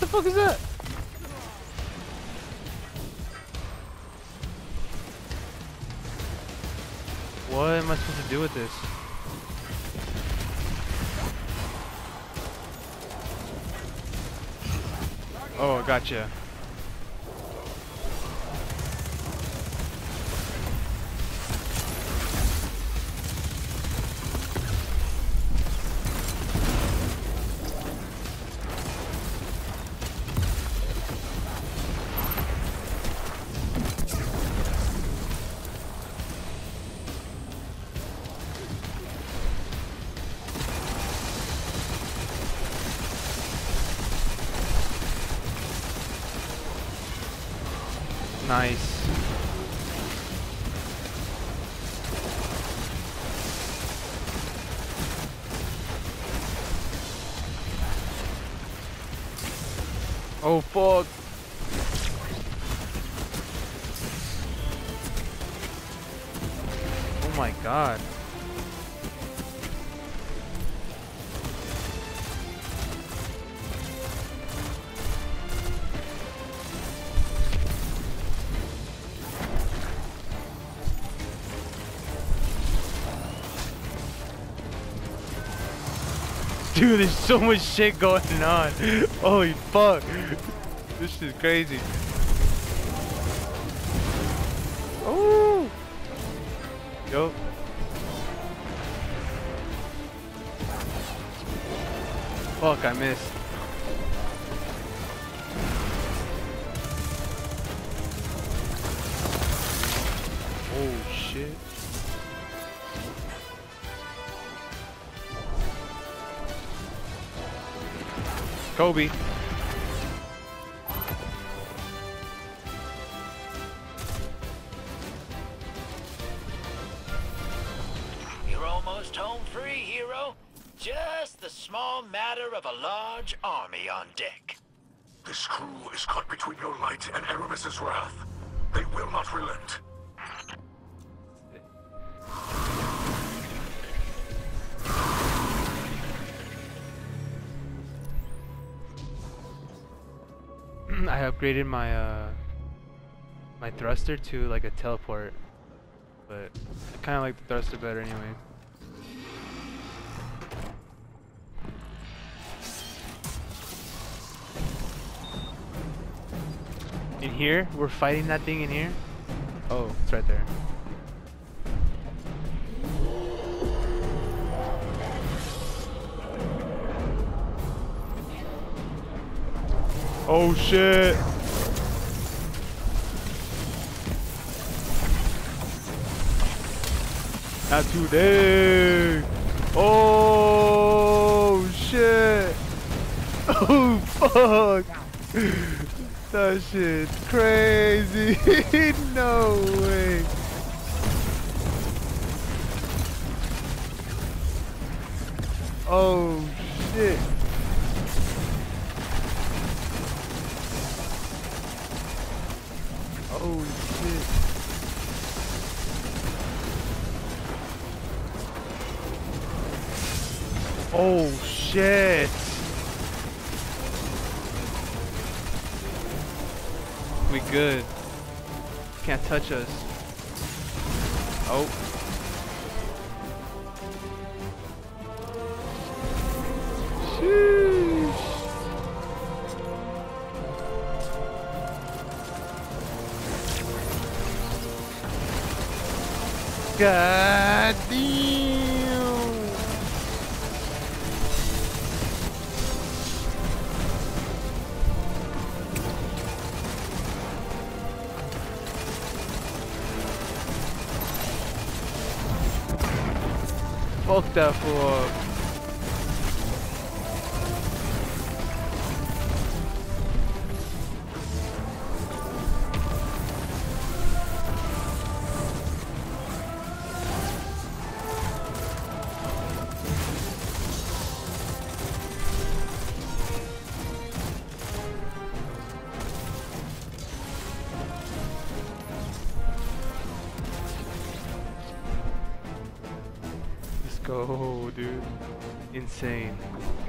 fuck is that? What am I supposed to do with this? Oh, gotcha. Nice. Oh fuck. Oh my god. Dude, there's so much shit going on. Holy fuck. This is crazy. Oh. Yo. Fuck, I missed. Oh shit. Kobe. You're almost home free, hero. Just the small matter of a large army on deck. This crew is caught between your light and Aramis's wrath. They will not relent. I upgraded my my thruster to like a teleport, but I kind of like the thruster better anyway. In here, we're fighting that thing in here. Oh, it's right there. Oh shit! Not today! Oh shit! Oh fuck! That shit's crazy! No way! Oh shit! Oh shit. Oh shit. We good. Can't touch us. Oh. Sheesh. God damn! Fuck that fool up. Go, dude. Insane.